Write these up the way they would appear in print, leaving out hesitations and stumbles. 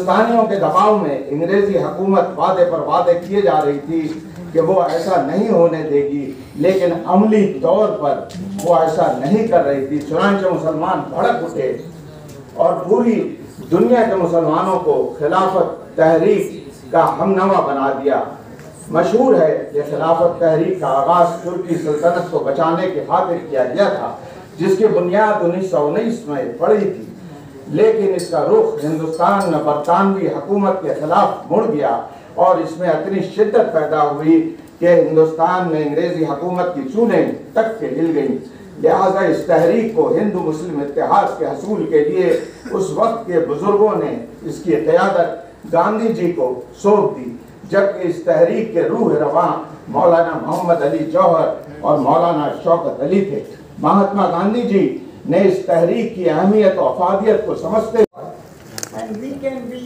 ہندوستانیوں کے دباؤ میں انگریزی حکومت وعدے پر وعدے کیے جا رہی تھی کہ وہ ایسا نہیں ہونے دے گی، لیکن عملی طور پر وہ ایسا نہیں کر رہی تھی۔ چنانچہ مسلمان بھڑک اٹھے اور پوری دنیا کے مسلمانوں کو خلافت تحریک کا ہمنوا بنا دیا۔ مشہور ہے کہ خلافت تحریک کا آغاز ترکی سلطنت کو بچانے کی خاطر کیا گیا تھا، جس کی بنیاد 1919 میں پڑی تھی، لیکن اس کا رخ ہندوستان میں برطانوی حکومت کے خلاف مڑ گیا اور اس میں اتنی شدت پیدا ہوئی کہ ہندوستان میں انگریزی حکومت کی چونیں تک کے ہل گئیں۔ لہٰذا اس تحریک کو ہندو مسلم اتحاد کے حصول کے لیے اس وقت کے بزرگوں نے اس کی قیادت گاندھی جی کو سونپ دی، جبکہ اس تحریک کے روح رواں مولانا محمد علی جوہر اور مولانا شوکت علی تھے۔ مہاتما گاندھی جی نے اس تحریک کی اہمیت و افادیت کو سمجھتے and we can be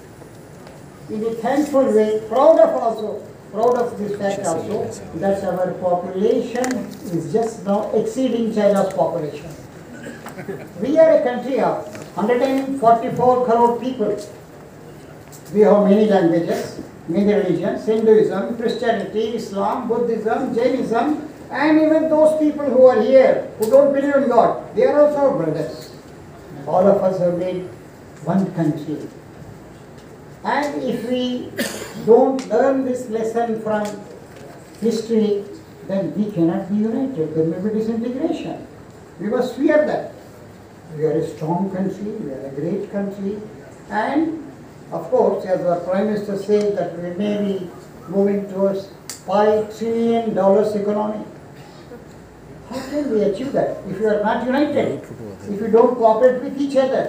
in a thankful way proud of this fact also that our population is just now exceeding China's population. We are a country of 144 crore people. We have many languages, many religions: Hinduism, Christianity, Islam, Buddhism, Jainism, and even those people who are here who don't believe in God, they are also our brothers. All of us have made one country. And if we don't learn this lesson from history, then we cannot be united. There may be disintegration. We must fear that. We are a strong country, we are a great country, and of course, as our Prime Minister said, that we may be moving towards $5 trillion economy. How can we achieve that if we are not united, if we don't cooperate with each other?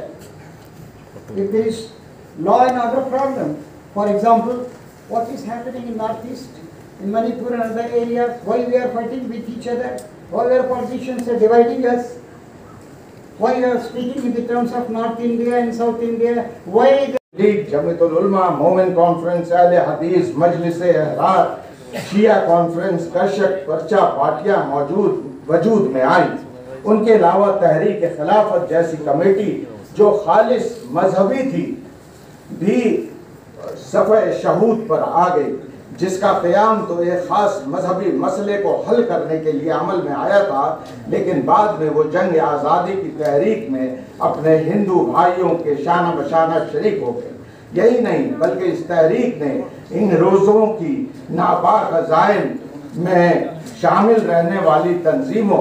If there is law and order problem, for example, what is happening in Northeast, in Manipur and other areas, why we are fighting with each other, why our politicians are dividing us, why we are speaking in the terms of North India and South India, why League, Jamiat Ulama, Momin conference, اہل حدیث، مجلس احرار، شیعہ conference, کشک، پرچہ پارٹیاں وجود میں آئیں۔ ان کے علاوہ تحریک خلافت جیسی کمیٹی جو خالص مذہبی تھی بھی صفحہ شہود پر آ گئی، جس کا قیام تو ایک خاص مذہبی مسئلے کو حل کرنے کے لیے عمل میں آیا تھا، لیکن بعد میں وہ جنگ آزادی کی تحریک میں اپنے ہندو بھائیوں کے شانہ بشانہ شریک ہو گئے۔ یہی نہیں بلکہ اس تحریک نے ان روزوں کی ناپاک عزائم میں شامل رہنے والی تنظیموں،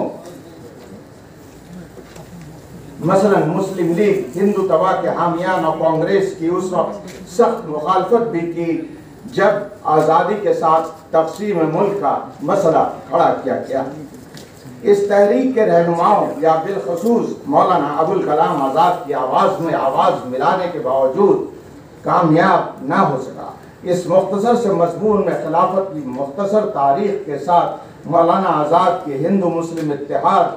مثلا مسلم لیگ، ہندو توا کے حامیان اور کانگریس کی اس وقت سخت مخالفت بھی کی جب آزادی کے ساتھ تقسیم ملک کا مسئلہ کھڑا کیا گیا۔ اس تحریک کے رہنماؤں یا بالخصوص مولانا ابوالکلام آزاد کی آواز میں آواز ملانے کے باوجود کامیاب نہ ہو سکا۔ اس مختصر سے مضمون میں خلافت کی مختصر تاریخ کے ساتھ مولانا آزاد کی ہندو مسلم اتحاد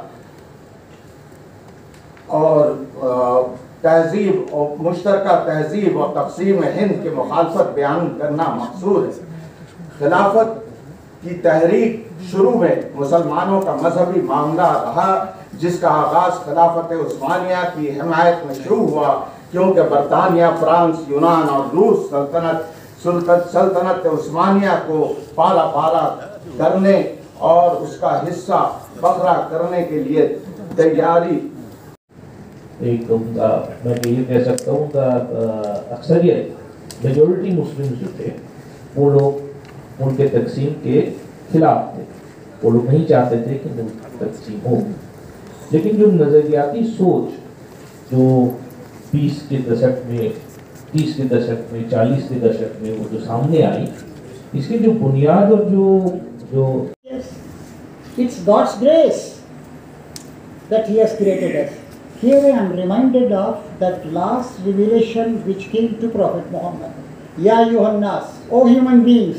اور تہذیب اور مشترکہ تہذیب اور تقسیم ہند کی مخالفت بیان کرنا مقصود ہے۔ خلافت کی تحریک شروع میں مسلمانوں کا مذہبی معاملہ رہا، جس کا آغاز خلافت عثمانیہ کی حمایت میں شروع ہوا، کیونکہ برطانیہ، فرانس، یونان اور روس سلطنت عثمانیہ کو پالا کرنے اور اس کا حصہ بکھرا کرنے کے لیے تیاری ایک میں یہ کہہ سکتا ہوں کہ اکثریت میجورٹی مسلم جو تھے وہ لوگ ملک تقسیم کے خلاف تھے۔ وہ لوگ نہیں چاہتے تھے کہ ملک تقسیم ہو، لیکن جو نظریاتی سوچ جو 20 کے دشک میں، 30 کے دشک میں، 40 کے دشک میں وہ جو سامنے آئی، اس کی جو بنیاد اور جو it's God's grace that He has created us. Here I am reminded of that last revelation which came to Prophet Muhammad. Ya ayyuhan nas, O human beings,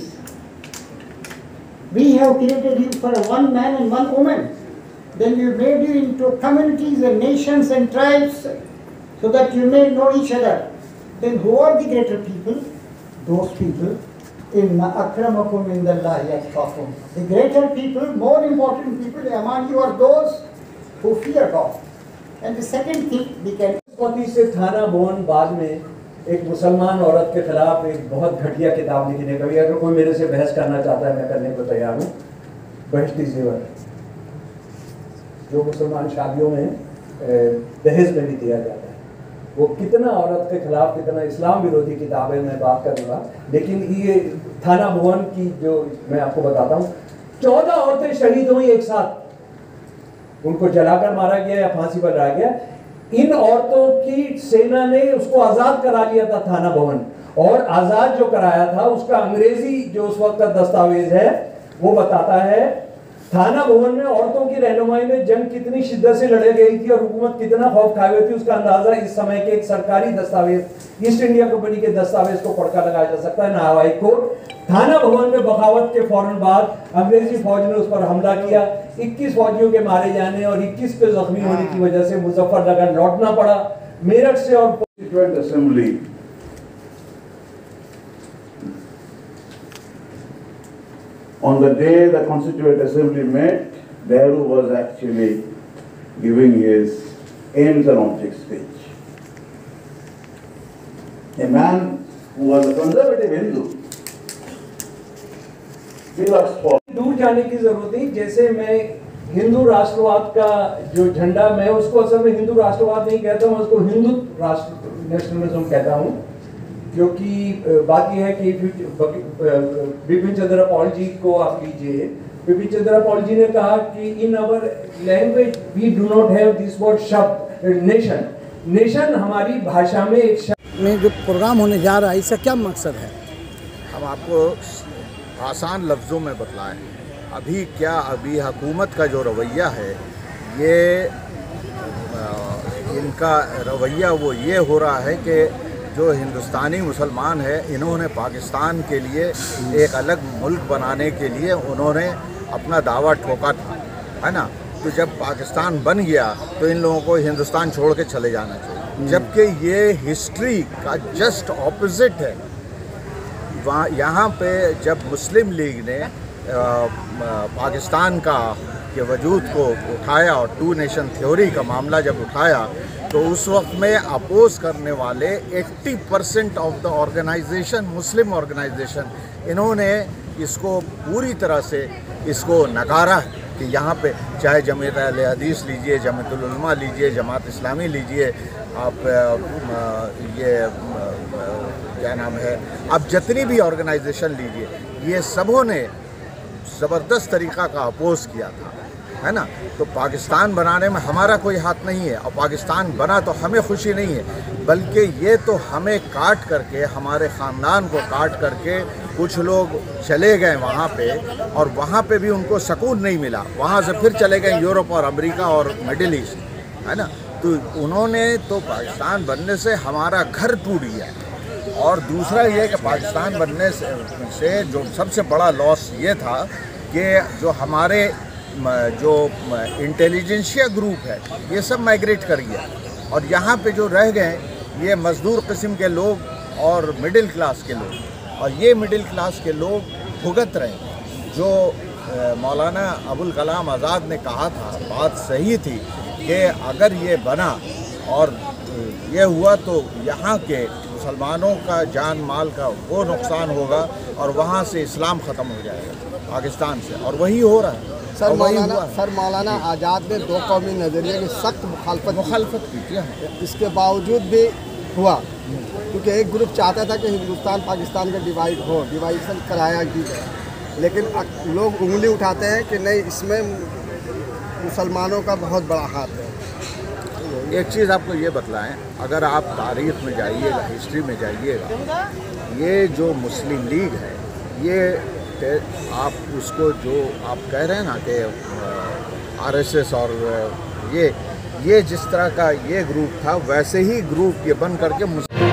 we have created you for one man and one woman. Then we made you into communities and nations and tribes so that you may know each other. Then who are the greater people? Those people. Inna akramakum indallahi atqakum. The greater people, more important people among you are those who fear God. And the second thing we can پتی سے تھانہ بھون بعد میں ایک مسلمان عورت کے خلاف ایک بہت گھٹیا کتاب لکھی ہے. کبھی اگر کوئی میرے سے بحث کرنا چاہتا ہے میں کرنے کو تیار ہوں. بہشتی زیور جو مسلمان شادیوں میں دہیز میں بھی دیا جاتا ہے, وہ کتنا عورت کے خلاف, کتنا اسلام ورودھی کتاب ہے, میں بات کروں گا. لیکن یہ تھانہ بھون کی جو میں آپ کو بتاتا ہوں, 14 عورتیں شہید ہوئی ایک ساتھ, ان کو جلا کر مارا گیا یا پھانسی پر لایا گیا. ان عورتوں کی سینا نے اس کو آزاد کرا لیا تھا تھانہ بھون, اور آزاد جو کرایا تھا اس کا انگریزی جو اس وقت کا دستاویز ہے وہ بتاتا ہے تھانہ بھون میں عورتوں کی رہنمائی میں جنگ کتنی شدت سے لڑے گئی تھی اور حکومت کتنا خوف کھائے ہوئے تھی. اس کا اندازہ اس سمے کے ایک سرکاری دستاویز, ایسٹ انڈیا کمپنی کے دستاویز کو پڑھ کر لگایا جا سکتا ہے. ہائی کورٹ تھانہ بھون میں بغاوت کے فوراً بعد انگریزی فوج نے اس پر حملہ کیا. 21 فوجیوں کے مارے جانے اور 21 پہ زخمی ہونے کی وجہ سے مظفر نگر لوٹنا پڑا. میرٹھ سے اور Constituent Assembly on the day the Constituent Assembly met, Nehru was actually giving his aims and objects speech. A man who was a conservative Hindu, he was for دور جانے کی ضرورت نہیں. جیسے میں ہندو راشٹرواد کا جو جھنڈا, میں اس کو اصل میں ہندو راشٹرواد نہیں کہتا ہوں, میں اس کو ہندو نیشنلزم کہتا ہوں. کیونکہ بات یہ ہے کہ بپن چندر پال جی کو آپ لیجئے, بپن چندر پال جی نے کہا کہ in our language we do not have this word شبد نیشن. نیشن ہماری بھاشا میں ایک شبد میں جو پروگرام ہونے جا رہا ہے اس کا کیا مقصد ہے؟ ہم آپ کو آسان لفظوں میں بتلائیں. ابھی حکومت کا جو رویہ ہے, یہ ان کا رویہ وہ یہ ہو رہا ہے کہ جو ہندوستانی مسلمان ہے, انہوں نے پاکستان کے لیے ایک الگ ملک بنانے کے لیے انہوں نے اپنا دعویٰ ٹھوکا تھا, ہے نا. تو جب پاکستان بن گیا تو ان لوگوں کو ہندوستان چھوڑ کے چلے جانا چاہیے, جبکہ یہ ہسٹری کا جسٹ اپوزٹ ہے. وہاں یہاں پہ جب مسلم لیگ نے پاکستان کا کے وجود کو اٹھایا اور 2 نیشن تھیوری کا معاملہ جب اٹھایا, تو اس وقت میں اپوز کرنے والے 80% آف دا آرگنائزیشن, مسلم آرگنائزیشن, انہوں نے اس کو پوری طرح سے اس کو نکارا ہے کہ یہاں پہ چاہے جمعیت اہل حدیث لیجئے, جمعیت العلماء لیجئے, جماعت اسلامی لیجئے, آپ یہ کیا نام ہے, اب جتنی بھی آرگنائزیشن لیجئے, یہ سبوں نے زبردست طریقہ کا اپوز کیا تھا, ہے نا. تو پاکستان بنانے میں ہمارا کوئی ہاتھ نہیں ہے, اور پاکستان بنا تو ہمیں خوشی نہیں ہے, بلکہ یہ تو ہمیں کاٹ کر کے, ہمارے خاندان کو کاٹ کر کے کچھ لوگ چلے گئے وہاں پہ, اور وہاں پہ بھی ان کو سکون نہیں ملا. وہاں سے پھر چلے گئے یورپ اور امریکہ اور مڈل ایسٹ, ہے نا. تو انہوں نے تو پاکستان بننے سے ہمارا گھر ٹوٹ گیا. اور دوسرا یہ کہ پاکستان بننے سے جو سب سے بڑا لاس یہ تھا کہ جو ہمارے جو انٹیلیجنسیا گروپ ہے یہ سب مائگریٹ کر گیا, اور یہاں پہ جو رہ گئے یہ مزدور قسم کے لوگ اور مڈل کلاس کے لوگ, اور یہ مڈل کلاس کے لوگ بھگت رہے ہیں. جو مولانا ابوالکلام آزاد نے کہا تھا بات صحیح تھی کہ اگر یہ بنا اور یہ ہوا تو یہاں کے مسلمانوں کا جان مال کا وہ نقصان ہوگا, اور وہاں سے اسلام ختم ہو جائے گا پاکستان سے, اور وہی ہو رہا ہے. سر مولانا آزاد نے 2 قومی نظریے کی سخت مخالفت کی, اس کے باوجود بھی ہوا, کیونکہ ایک گروپ چاہتا تھا کہ ہندوستان پاکستان کا ڈیوائیژن کرایا گیا, لیکن لوگ انگلی اٹھاتے ہیں کہ نہیں, اس میں مسلمانوں کا بہت بڑا ہاتھ ہے. ایک چیز آپ کو یہ بتلائیں, اگر آپ تاریخ میں جائیے گا, ہسٹری میں جائیے گا, یہ جو مسلم لیگ ہے, یہ آپ اس کو جو آپ کہہ رہے ہیں نا کہ RSS اور یہ جس طرح کا یہ گروپ تھا, ویسے ہی گروپ یہ بن کر کے